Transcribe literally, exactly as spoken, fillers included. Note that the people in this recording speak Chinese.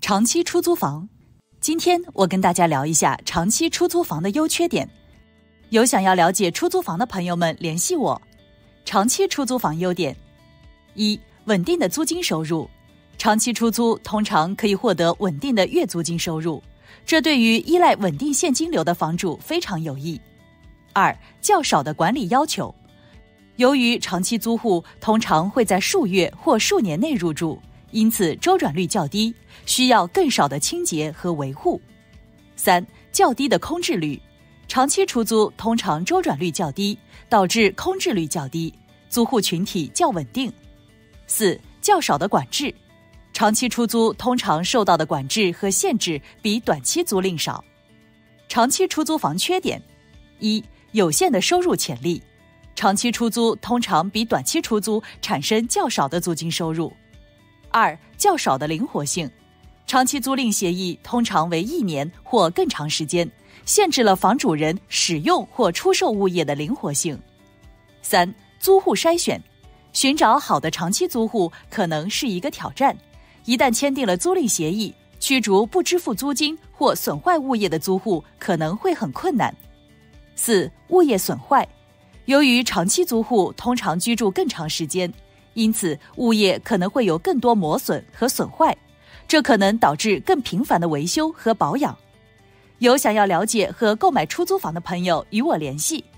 长期出租房。今天我跟大家聊一下长期出租房的优缺点。有想要了解出租房的朋友们联系我。长期出租房优点：一、稳定的租金收入。长期出租通常可以获得稳定的月租金收入，这对于依赖稳定现金流的房主非常有益。二、较少的管理要求。由于长期租户通常会在数月或数年内入住，因此周转率较低，需要更少的清洁和维护。三、较低的空置率。长期出租通常周转率较低，导致空置率较低，租户群体较稳定。四、较少的管制。长期出租通常受到的管制和限制比短期租赁少。长期出租房缺点：一、有限的收入潜力。长期出租通常比短期出租产生较少的租金收入。二、较少的灵活性。长期租赁协议通常为一年或更长时间，限制了房主人使用或出售物业的灵活性。三、租户筛选。寻找好的长期租户可能是一个挑战，一旦签订了租赁协议，驱逐不支付租金或损坏物业的租户可能会很困难。四、物业损坏。由于长期租户通常居住更长时间，因此物业可能会有更多磨损和损坏，这可能导致更频繁的维修和保养。有想要了解和购买出租房的朋友与我联系，